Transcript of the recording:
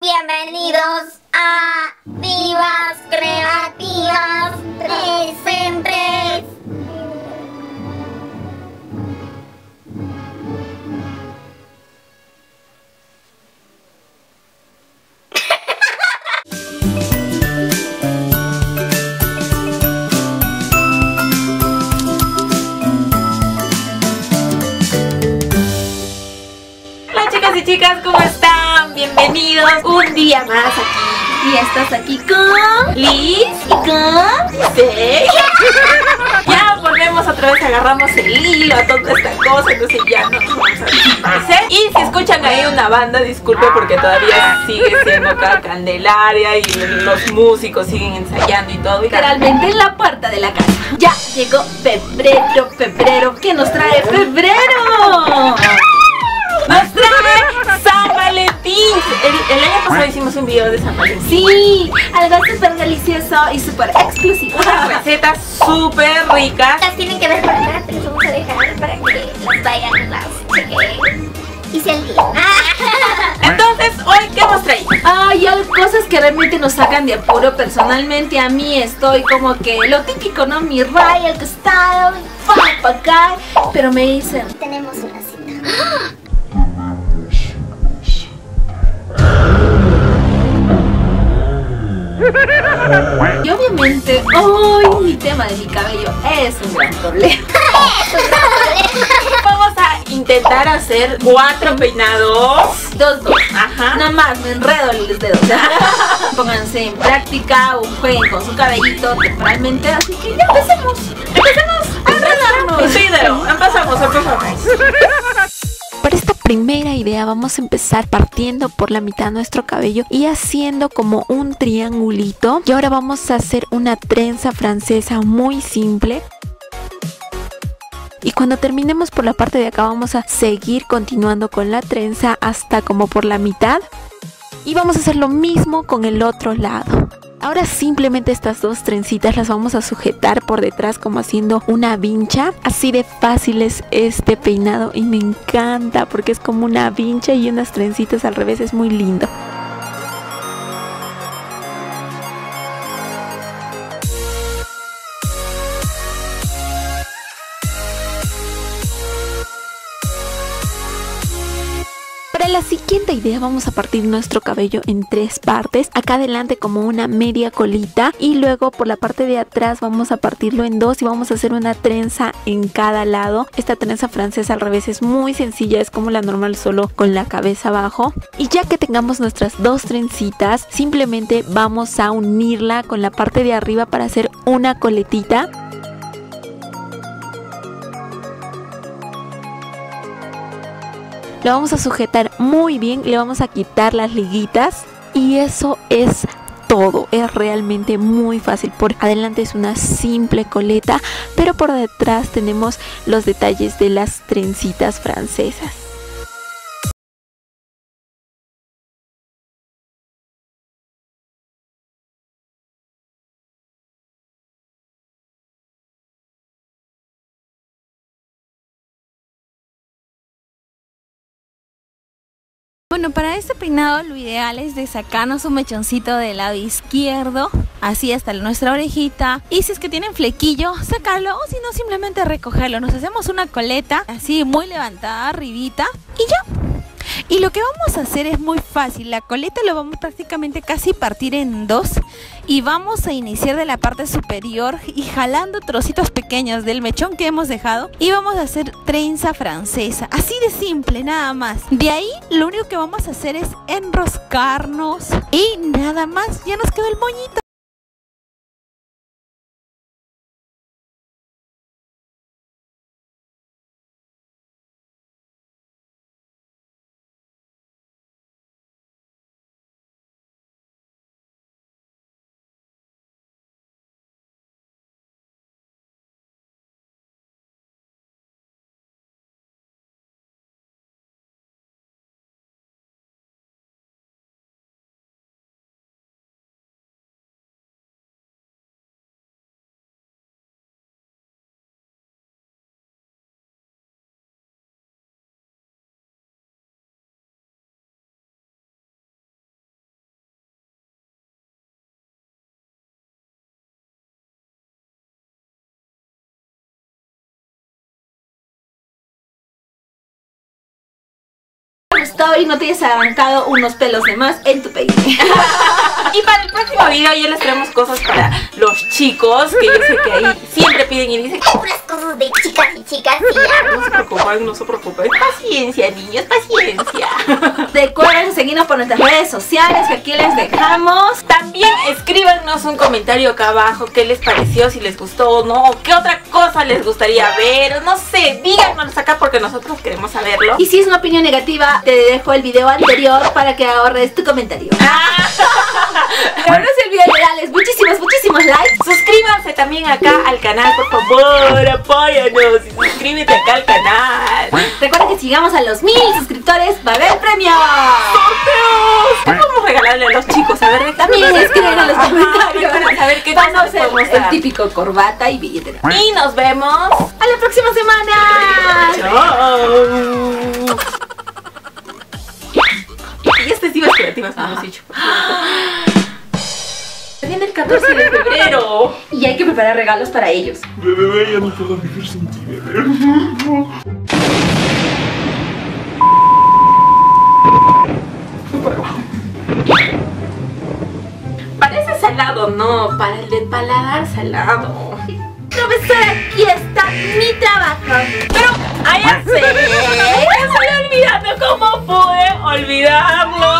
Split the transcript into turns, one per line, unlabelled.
Bienvenidos a Divas Creativas 3 en 3.
Hola chicas y chicas, ¿cómo están? Bienvenidos un día más aquí. Y estás aquí con Liz y con Faye. Ya volvemos otra vez, agarramos el hilo a toda esta cosa, entonces ya no nos vamos a desaparecer. Y si escuchan ahí una banda, disculpe porque todavía sigue siendo acá Candelaria y los músicos siguen ensayando y todo. Literalmente en la puerta de la casa. Ya llegó febrero. ¿Qué nos trae febrero? ¡Nos trae San Valentín! El año pasado hicimos un video de San Valentín. Sí, algo súper delicioso y súper exclusivo. Unas recetas súper ricas.
Las tienen que ver por acá, te las vamos a dejar para que las vayan, las chequen y se olviden.
Entonces, hoy, ¿qué hemos traído?
Ay, hay cosas que realmente nos sacan de apuro. Personalmente a mí estoy como que lo típico, ¿no? Mi raya al costado, para acá. Pero me dicen,
Tenemos una cita.
y obviamente, ¡ay! Mi tema de mi cabello es un gran problema.
Vamos a intentar hacer 4 peinados.
Dos.
Ajá.
Nada más me enredo los dedos. Pónganse en práctica o jueguen con su cabellito temporalmente. Así que ya empecemos. Empecemos a enredarnos.
Video, empezamos.
Para esta primera idea vamos a empezar partiendo por la mitad de nuestro cabello y haciendo como un triangulito. Y ahora vamos a hacer una trenza francesa muy simple. Y cuando terminemos por la parte de acá vamos a seguir continuando con la trenza hasta como por la mitad. Y vamos a hacer lo mismo con el otro lado. Ahora simplemente estas dos trencitas las vamos a sujetar por detrás como haciendo una vincha. Así de fácil es este peinado y me encanta porque es como una vincha y unas trencitas al revés, es muy lindo. Para la siguiente idea vamos a partir nuestro cabello en 3 partes. Acá adelante como una media colita y luego por la parte de atrás vamos a partirlo en 2 y vamos a hacer una trenza en cada lado. Esta trenza francesa al revés es muy sencilla, es como la normal solo con la cabeza abajo. Y ya que tengamos nuestras 2 trencitas, simplemente vamos a unirla con la parte de arriba para hacer una coletita. Lo vamos a sujetar muy bien, le vamos a quitar las liguitas y eso es todo. Es realmente muy fácil. Por adelante es una simple coleta, pero por detrás tenemos los detalles de las trencitas francesas.
Bueno, para este peinado lo ideal es de sacarnos un mechoncito del lado izquierdo, así hasta nuestra orejita. Y si es que tienen flequillo, sacarlo o si no simplemente recogerlo. Nos hacemos una coleta así muy levantada arribita y ya. Y lo que vamos a hacer es muy fácil. La coleta lo vamos prácticamente casi partir en 2 y vamos a iniciar de la parte superior y jalando trocitos pequeños del mechón que hemos dejado y vamos a hacer trenza francesa, así de simple, nada más. De ahí lo único que vamos a hacer es enroscarnos y nada más, ya nos quedó el moñito. gustado y no te hayas arrancado unos pelos de más en tu peine.
Y para el próximo video ya les traemos cosas para los chicos, que yo sé que ahí siempre piden y dicen
Puras cosas de chicas y chicas y ya.
no se preocupen, no se preocupen. Paciencia, niños, paciencia.
Recuerden seguirnos por nuestras redes sociales que aquí les dejamos.
También escríbanos un comentario acá abajo, qué les pareció, si les gustó o no, o qué otra cosa les gustaría ver, no sé, díganos acá porque nosotros queremos saberlo.
Y si es una opinión negativa, te dejo el video anterior para que ahorres tu comentario. Pero no se olviden de darles muchísimos likes.
Suscríbanse también acá al canal, por favor, apóyanos y suscríbete acá al canal.
Recuerda que si llegamos a los 1000 suscriptores va a haber premios.
¡Sorteos! ¿Qué podemos regalarle a los chicos? A ver,
También escriben en los comentarios.
A ver qué
Vamos a
cosas
hacer
podemos
el
dar.
típico corbata y billetera.
Y nos vemos.
¡A la próxima semana!
Chao. Y expectativas creativas que hemos dicho. Viene el 14 de febrero.
Y hay que preparar regalos para ellos.
Bebé, ya no puedo vivir sin ti, bebé.
Parece salado, no. Para el de paladar salado.
Profesora, aquí está mi trabajo.
Pero, ¡ay, ya sé! Me estoy olvidando cómo pude olvidarlo.